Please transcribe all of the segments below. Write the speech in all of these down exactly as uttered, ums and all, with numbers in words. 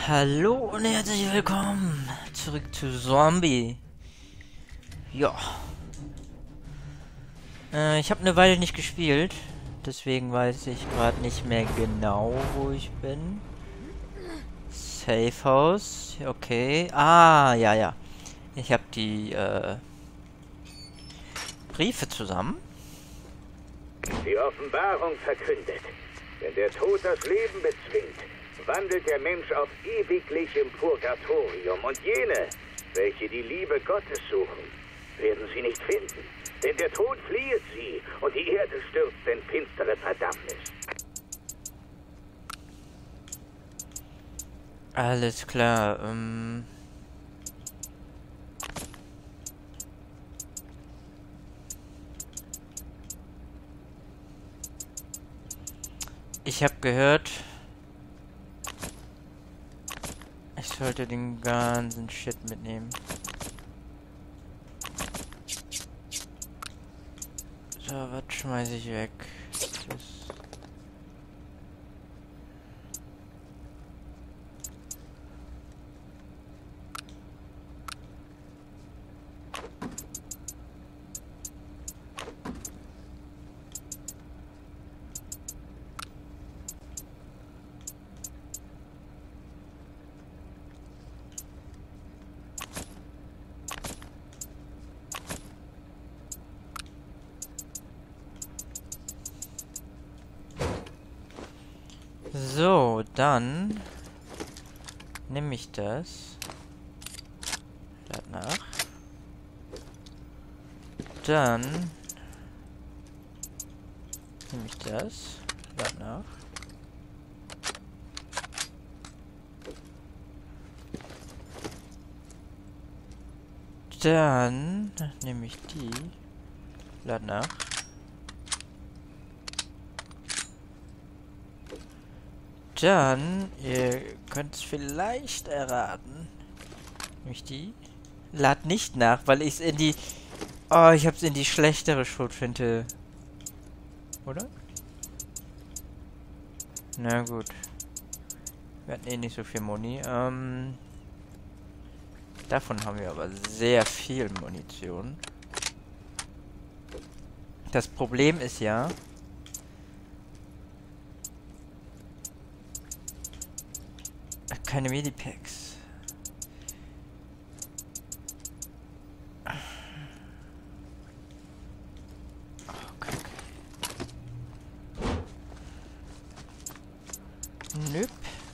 Hallo und herzlich willkommen zurück zu Zombie. Ja. Äh, ich habe eine Weile nicht gespielt, deswegen weiß ich gerade nicht mehr genau, wo ich bin. Safe House, okay. Ah, ja, ja. Ich habe die äh, Briefe zusammen. Die Offenbarung verkündet. Wenn der Tod das Leben bezwingt, wandelt der Mensch auf ewiglich im Purgatorium. Und jene, welche die Liebe Gottes suchen, werden sie nicht finden. Denn der Tod fliehet sie und die Erde stürzt in finstere Verdammnis. Alles klar, ähm... Ich habe gehört, ich sollte den ganzen Shit mitnehmen. So, was schmeiße ich weg? Das So, dann nehme ich das. Danach. Dann nehme ich das. Danach. Dann nehme ich die. Danach. Dann, ihr könnt es vielleicht erraten. Nämlich die. Lad nicht nach, weil ich es in die... Oh, ich hab's in die schlechtere Schrotflinte. Oder? Na gut. Wir hatten eh nicht so viel Muni. Ähm... Davon haben wir aber sehr viel Munition. Das Problem ist ja... keine Medipacks. Oh, Kacke. Nöp.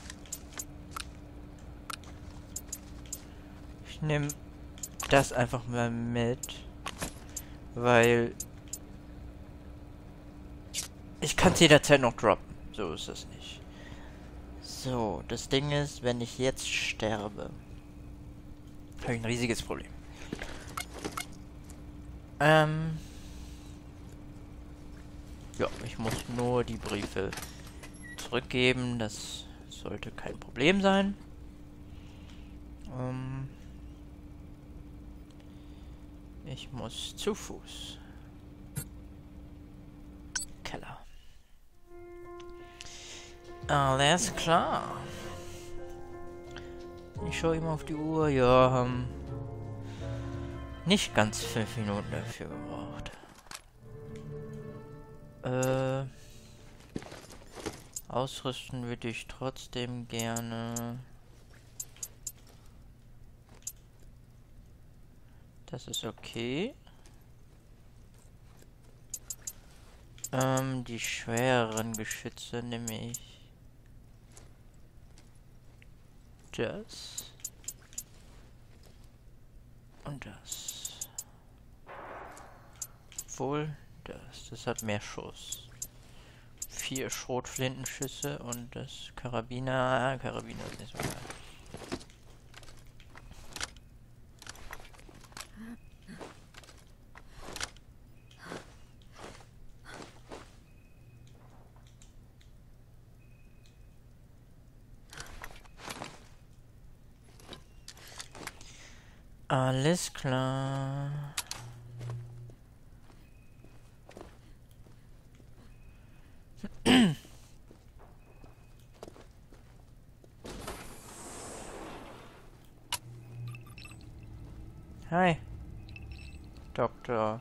Ich nehme das einfach mal mit, weil ich kann es jederzeit noch droppen. So ist es nicht. So, das Ding ist, wenn ich jetzt sterbe, habe ich ein riesiges Problem. Ähm. Ja, ich muss nur die Briefe zurückgeben. Das sollte kein Problem sein. Ähm. Ich muss zu Fuß. Keller. Alles klar. Ich schaue immer auf die Uhr. Ja, haben nicht ganz fünf Minuten dafür gebraucht. Äh, ausrüsten würde ich trotzdem gerne. Das ist okay. Ähm, die schwereren Geschütze nehme ich. Das. Und das. Obwohl, das. Das hat mehr Schuss. Vier Schrotflintenschüsse und das Karabiner. Karabiner ist nicht so geil. Alles klar. Hi. Doktor.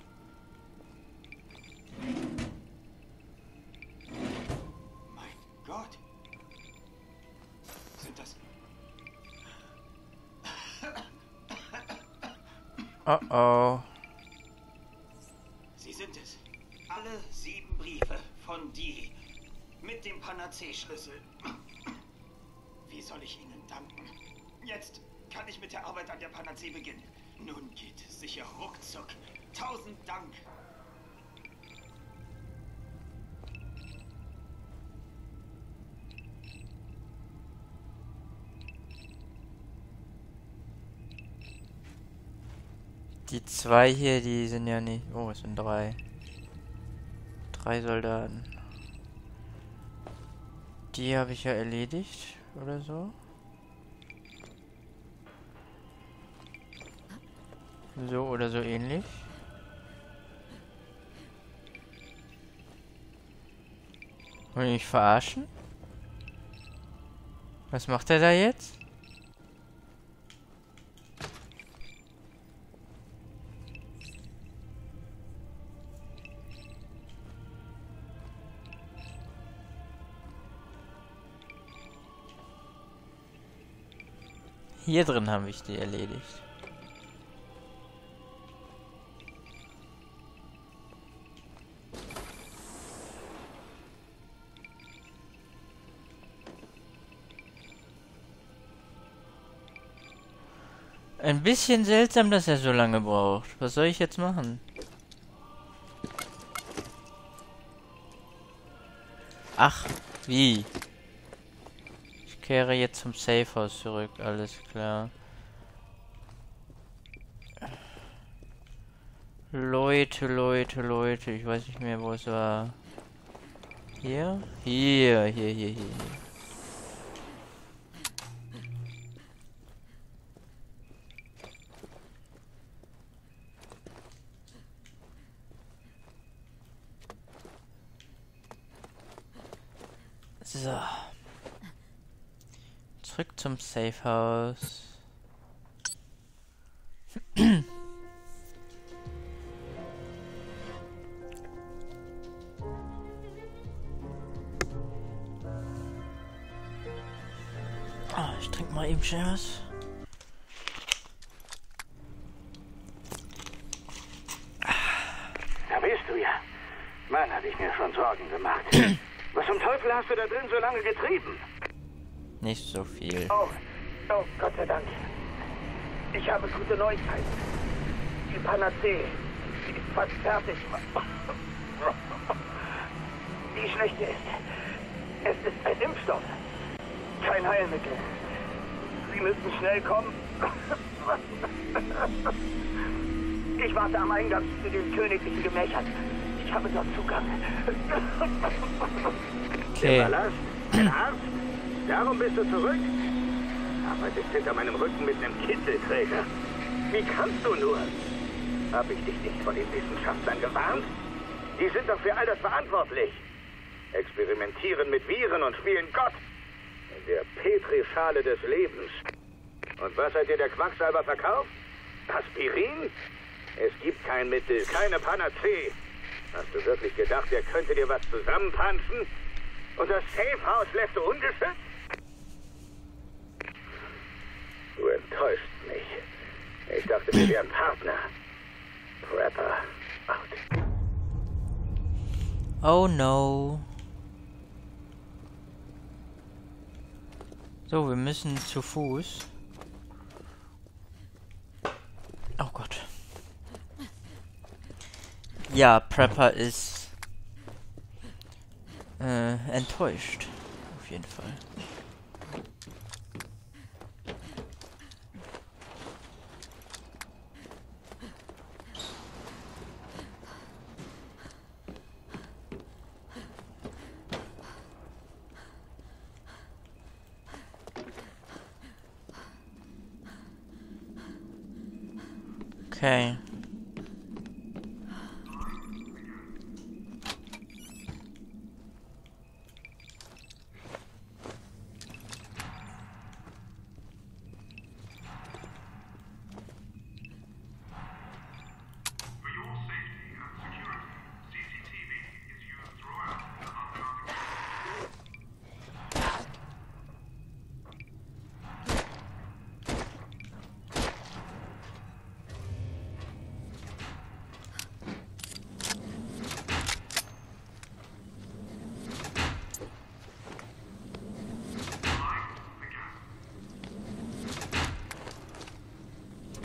Mein Gott. Sind das... Oh oh. Sie sind es. Alle sieben Briefe von die mit dem Panacee-Schlüssel. Wie soll ich Ihnen danken? Jetzt kann ich mit der Arbeit an der Panacee beginnen. Nun geht es sicher ruckzuck. Tausend Dank. Die zwei hier, die sind ja nicht... Oh, es sind drei. Drei Soldaten. Die habe ich ja erledigt, oder so. So oder so ähnlich. Wollen die mich verarschen? Was macht er da jetzt? Hier drin habe ich die erledigt. Ein bisschen seltsam, dass er so lange braucht. Was soll ich jetzt machen? Ach, wie? Ich kehre jetzt zum Safehouse zurück, alles klar. Leute, Leute, Leute, ich weiß nicht mehr, wo es war. Hier? Hier, hier, hier, hier, hier. So. Zurück zum Safehouse. Ah, ich trinke mal eben schnell was. Da bist du ja. Mann, hatte ich mir schon Sorgen gemacht. Was zum Teufel hast du da drin so lange getrieben? Nicht so viel. Oh, oh, Gott sei Dank. Ich habe gute Neuigkeiten. Die Panacee, die ist fast fertig. Die schlechte ist, es ist ein Impfstoff. Kein Heilmittel. Sie müssen schnell kommen. Ich warte am Eingang zu den königlichen Gemächern. Ich habe dort Zugang. Okay. Der Palast? Ein Arzt? Darum bist du zurück? Arbeitest hinter meinem Rücken mit einem Kittelträger. Wie kannst du nur? Hab ich dich nicht von den Wissenschaftlern gewarnt? Die sind doch für all das verantwortlich. Experimentieren mit Viren und spielen Gott. In der Petrischale des Lebens. Und was hat dir der Quacksalber verkauft? Aspirin? Es gibt kein Mittel, keine Panacee. Hast du wirklich gedacht, er könnte dir was zusammenpanschen? Und das Safehouse lässt du ungeschützt? Du enttäuscht mich. Ich dachte, wir wären Partner. Prepper out. Oh no. So, wir müssen zu Fuß. Oh Gott. Ja, Prepper ist äh, enttäuscht. Auf jeden Fall. Okay.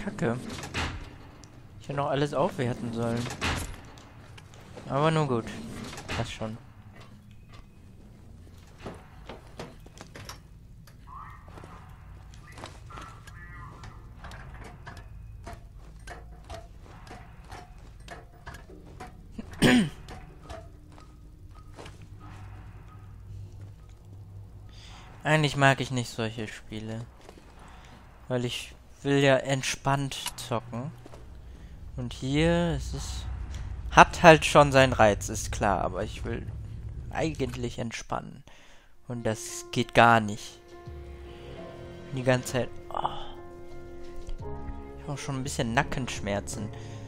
Kacke. Ich hätte noch alles aufwerten sollen. Aber nur gut. Passt schon. Eigentlich mag ich nicht solche Spiele. Weil ich will ja entspannt zocken. Und hier ist es... Hat halt schon seinen Reiz, ist klar. Aber ich will eigentlich entspannen. Und das geht gar nicht. Die ganze Zeit... Oh. Ich habe auch schon ein bisschen Nackenschmerzen.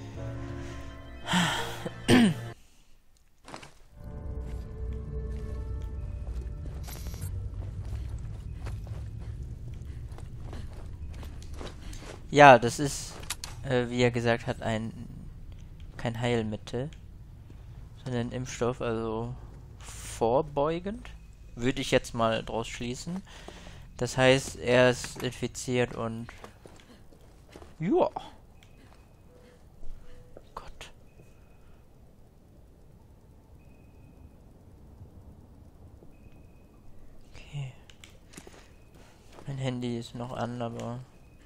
Ja, das ist, äh, wie er gesagt hat, ein kein Heilmittel, sondern Impfstoff, also vorbeugend, würde ich jetzt mal draus schließen. Das heißt, er ist infiziert und ja. Gott. Okay. Mein Handy ist noch an, aber...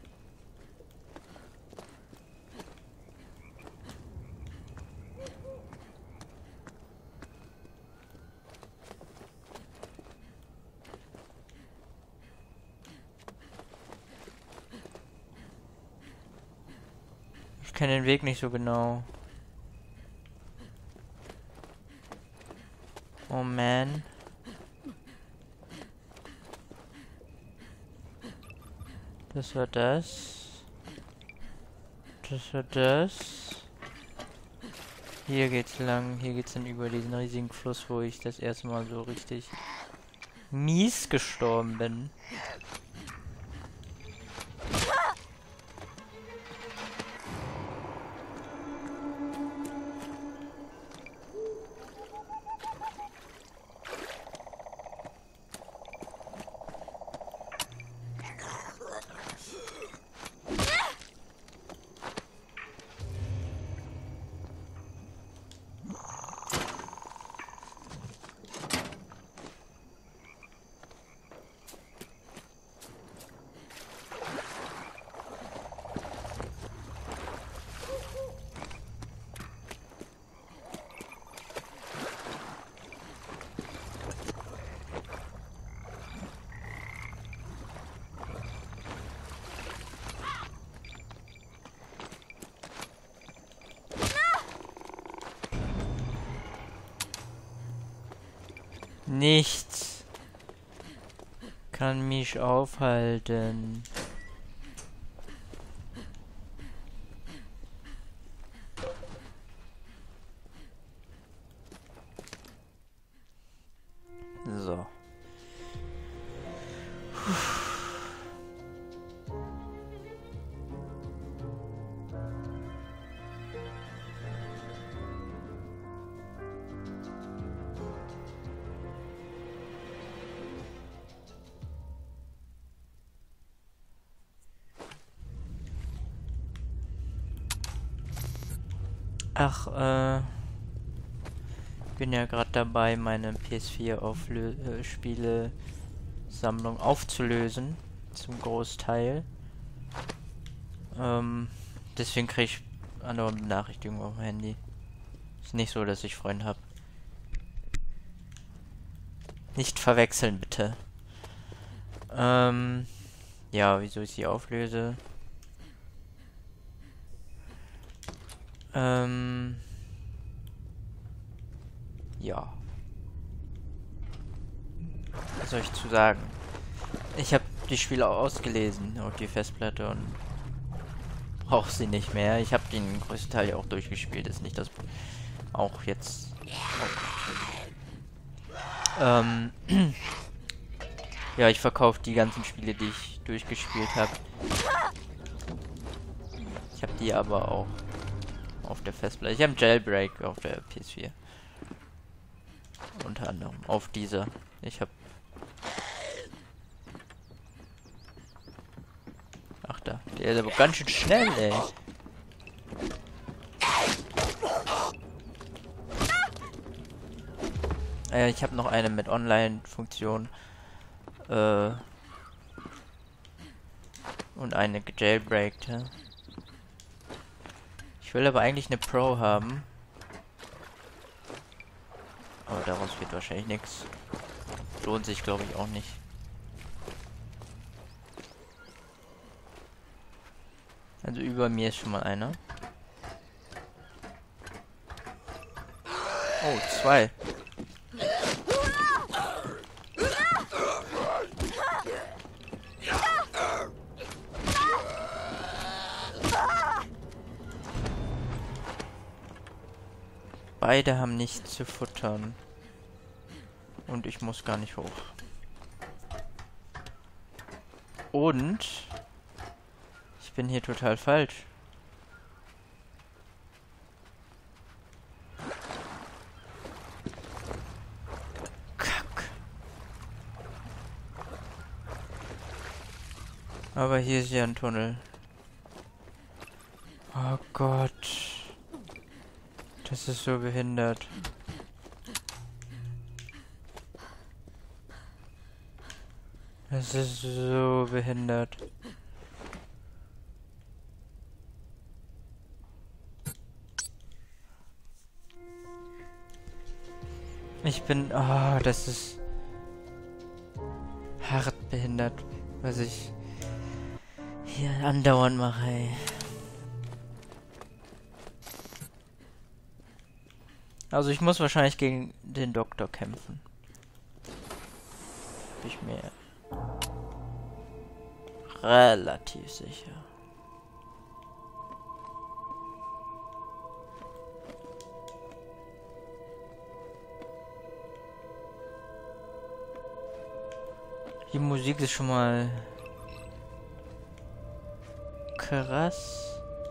Ich kenne den Weg nicht so genau. Oh man. Das war das. Das war das. Hier geht's lang. Hier geht's dann über diesen riesigen Fluss, wo ich das erste Mal so richtig mies gestorben bin. Nichts kann mich aufhalten. So. Ach, äh... bin ja gerade dabei, meine P S vier äh, Spiele-Sammlung aufzulösen. Zum Großteil. Ähm, deswegen kriege ich andere Benachrichtigungen auf dem Handy. Ist nicht so, dass ich Freunde habe. Nicht verwechseln, bitte. Ähm, ja, wieso ich sie auflöse? Ähm... Ja. Was soll ich zu sagen? Ich habe die Spiele ausgelesen auf die Festplatte und brauche sie nicht mehr. Ich habe den größten Teil ja auch durchgespielt. Ist nicht das... Auch jetzt... Auch ähm... ja, ich verkaufe die ganzen Spiele, die ich durchgespielt habe. Ich habe die aber auch auf der Festplatte. Ich habe Jailbreak auf der P S vier. Unter anderem auf dieser. Ich habe... Ach, Doktor. Der ist aber ganz schön schnell, ey. Äh, ich habe noch eine mit Online-Funktion. Äh, und eine gejailbreakt. Ja. Ich will aber eigentlich eine Pro haben. Aber daraus wird wahrscheinlich nichts. Lohnt sich, glaube ich, auch nicht. Also über mir ist schon mal einer. Oh, zwei. Beide haben nichts zu futtern. Und ich muss gar nicht hoch. Und ich bin hier total falsch. Kack. Aber hier ist ja ein Tunnel. Oh Gott. Das ist so behindert. Das ist so behindert. Ich bin... Oh, das ist... hart behindert, was ich hier andauernd mache, ey. Also ich muss wahrscheinlich gegen den Doktor kämpfen. Bin ich mir relativ sicher. Die Musik ist schon mal krass.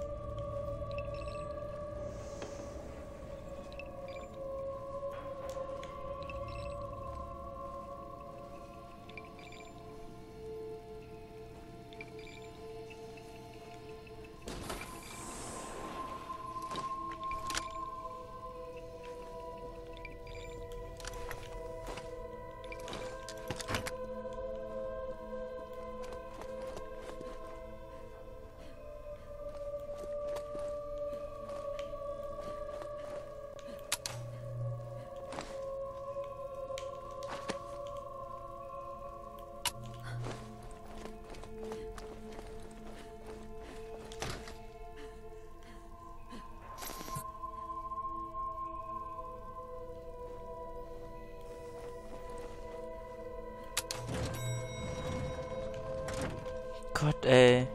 Gott, ey.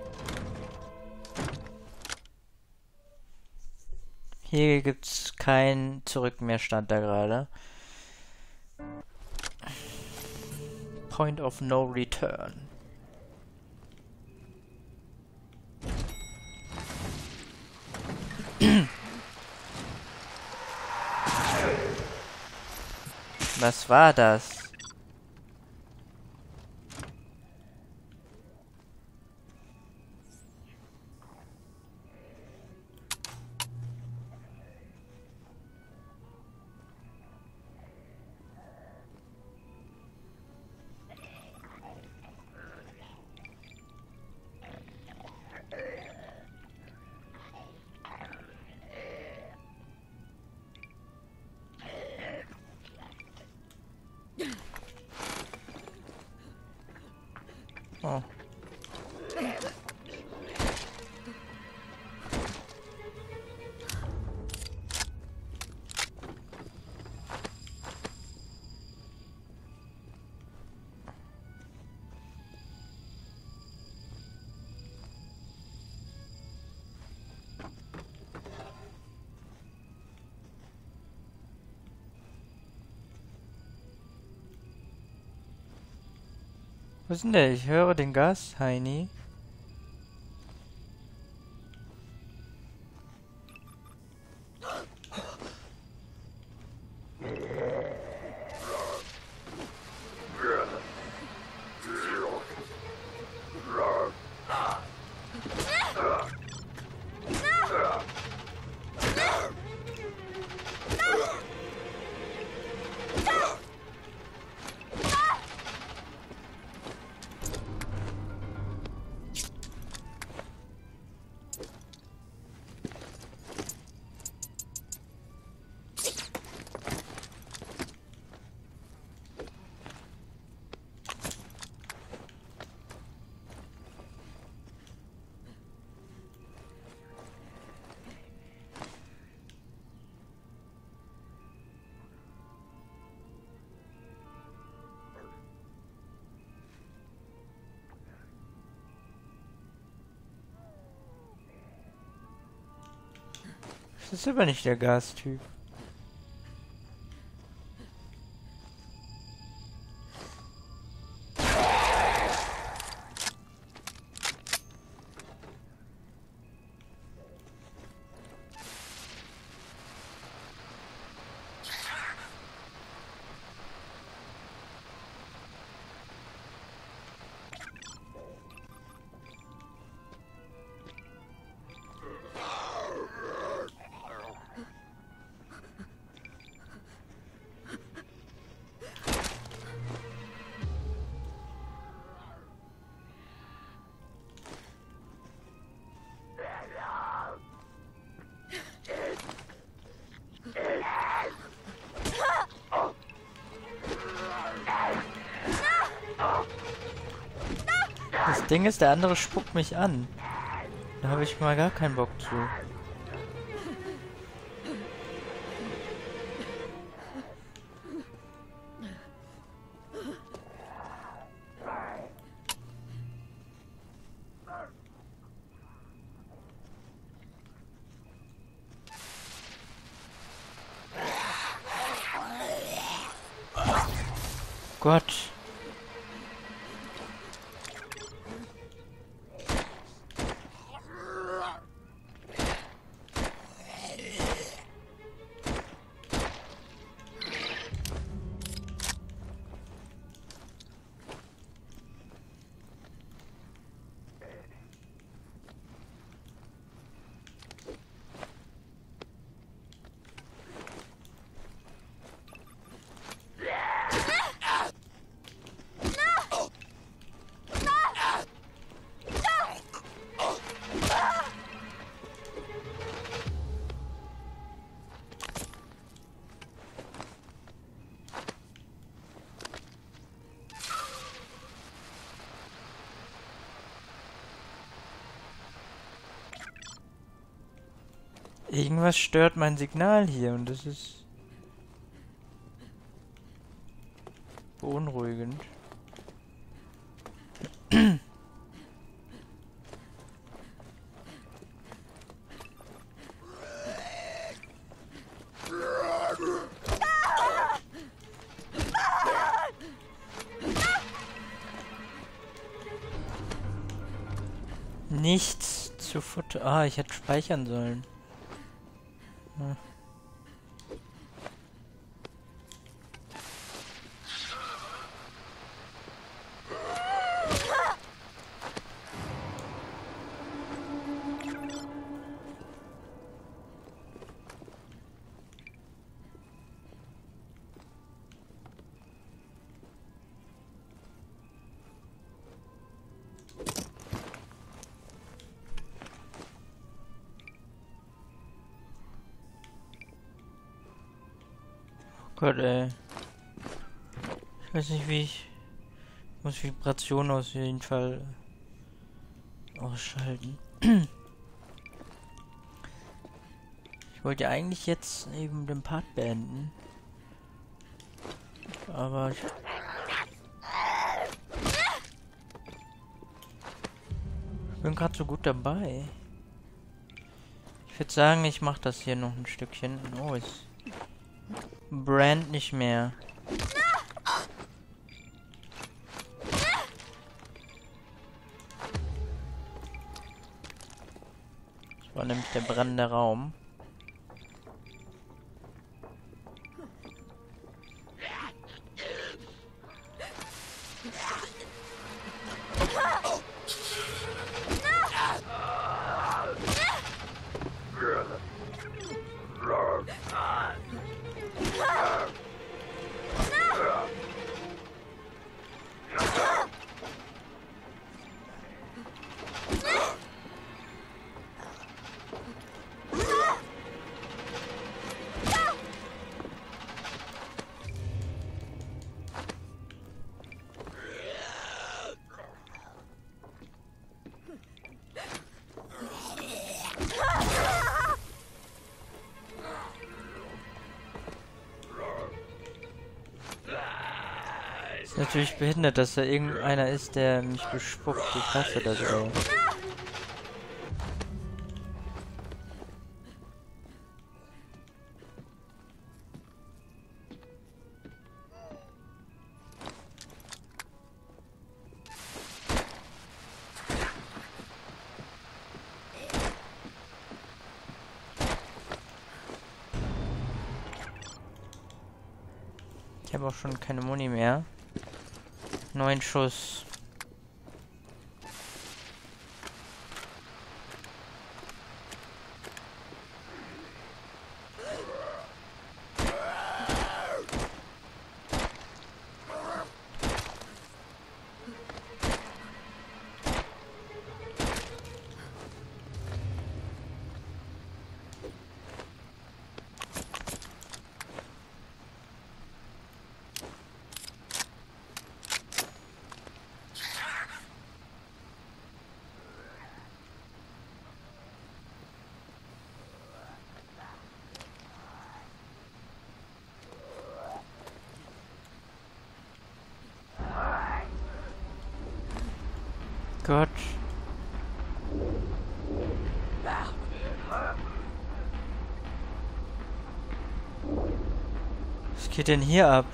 Hier gibt's kein Zurück mehr, stand da gerade. Point of no return. Was war das? Oh. Was ist denn der? Ich höre den Gas, Heini. Das ist aber nicht der Gastyp. Das Ding ist, der andere spuckt mich an. Da habe ich mal gar keinen Bock zu. Gott. Irgendwas stört mein Signal hier und das ist beunruhigend. Nichts zu Futter. Ah, ich hätte speichern sollen. Hm. Gott, ey. Ich weiß nicht, wie ich... Ich muss Vibration auf jeden Fall ausschalten. Ich wollte ja eigentlich jetzt eben den Part beenden. Aber ich... Ich bin gerade so gut dabei. Ich würde sagen, ich mache das hier noch ein Stückchen. Oh, ist... Brand nicht mehr. Das war nämlich der brennende Raum. Ist natürlich behindert, dass da irgendeiner ist, der mich bespuckt. Ich hasse das, ey. habe auch schon keine Muni mehr. Neun Schuss. Gott. Was geht denn hier ab?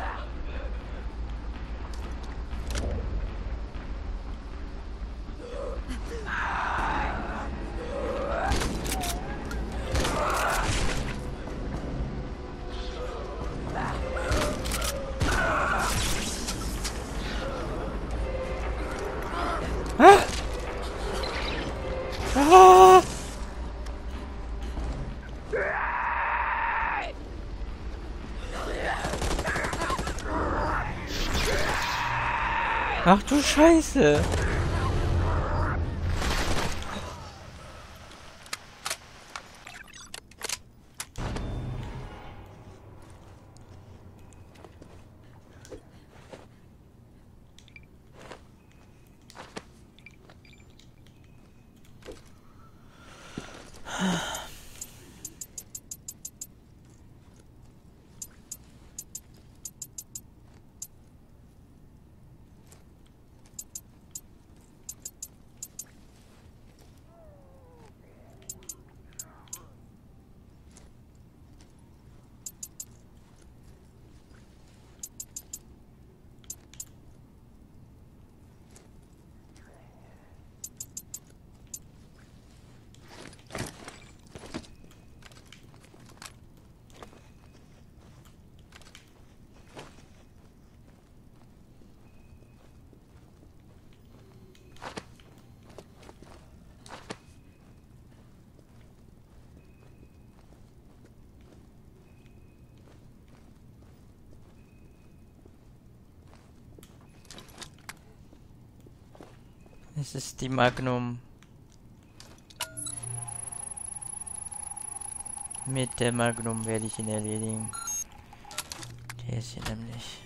Ah! Ah! Ach du Scheiße! Es ist die Magnum. Mit der Magnum werde ich ihn erledigen. Der ist hier nämlich.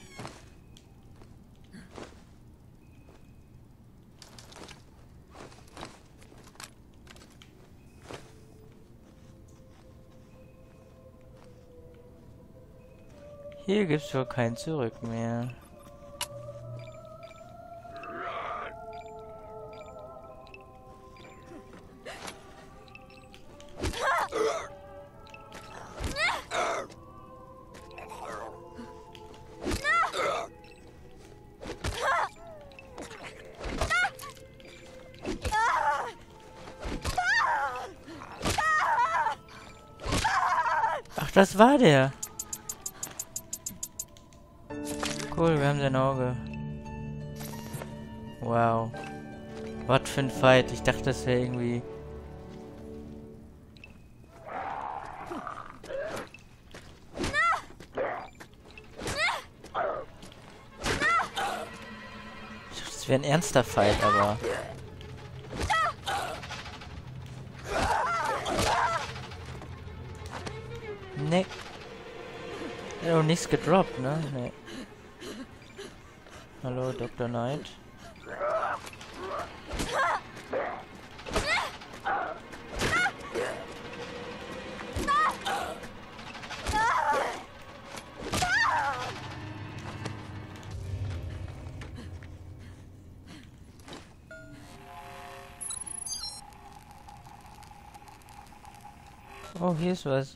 Hier gibt es wohl kein Zurück mehr. Ach, das war der. Cool, wir haben sein Auge. Wow. Was für ein Fight. Ich dachte, das wäre irgendwie... Ich dachte, das wäre ein ernster Fight, aber... Nee. Er hat auch nichts gedroppt, ne? Nee. Hallo, Doktor Knight. Oh, hier ist was.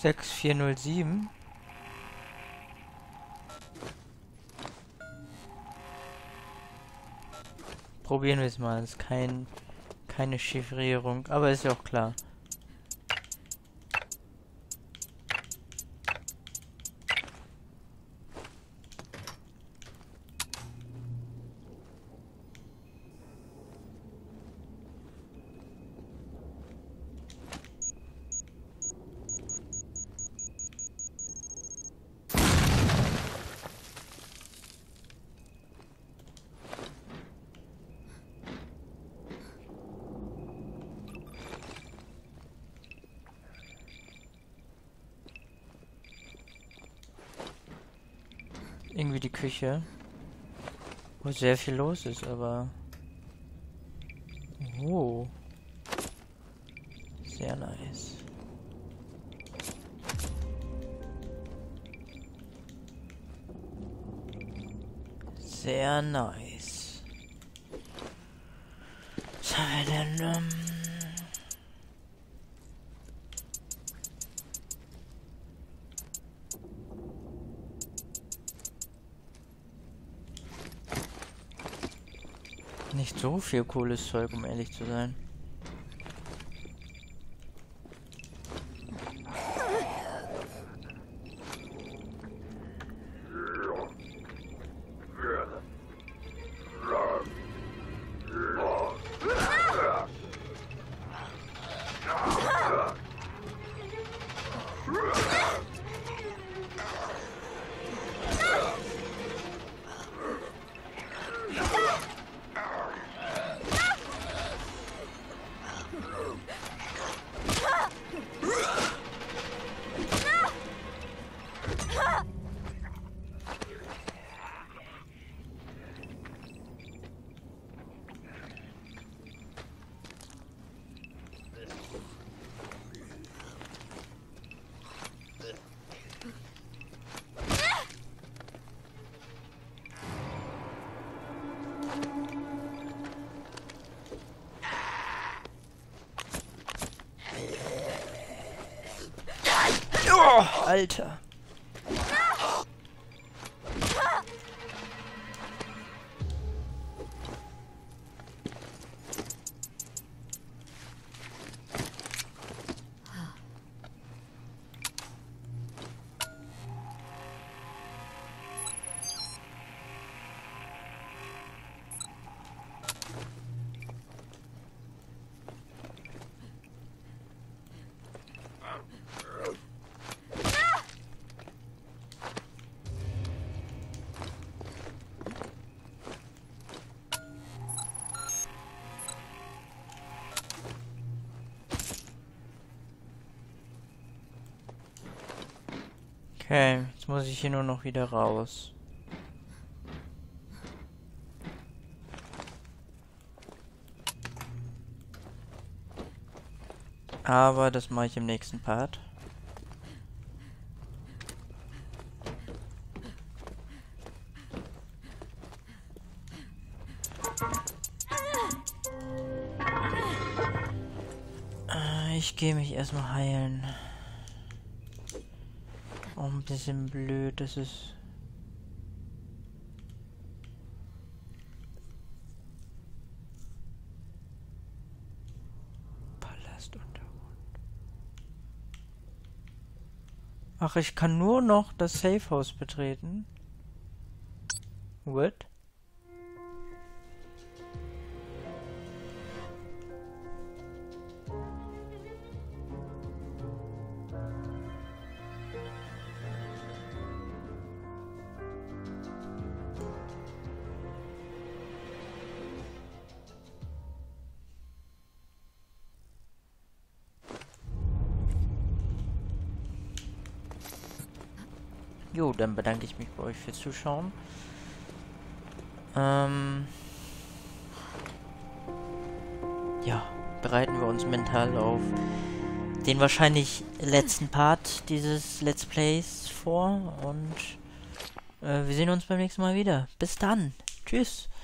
sechs vier null sieben. Probieren wir es mal. Das ist kein, keine Chiffrierung, aber ist ja auch klar. Irgendwie die Küche, wo sehr viel los ist, aber... Oh. Sehr nice. Sehr nice. Was haben wir denn? Ähm Nicht so viel cooles Zeug, um ehrlich zu sein. Oh, Alter. Okay, jetzt muss ich hier nur noch wieder raus. Aber das mache ich im nächsten Part. Ich gehe mich erstmal heilen. Oh, ein bisschen blöd, das ist... Palastuntergrund. Ach, ich kann nur noch das Safehouse betreten. What? Jo, dann bedanke ich mich bei euch fürs Zuschauen. Ähm ja, bereiten wir uns mental auf den wahrscheinlich letzten Part dieses Let's Plays vor und äh, wir sehen uns beim nächsten Mal wieder. Bis dann. Tschüss.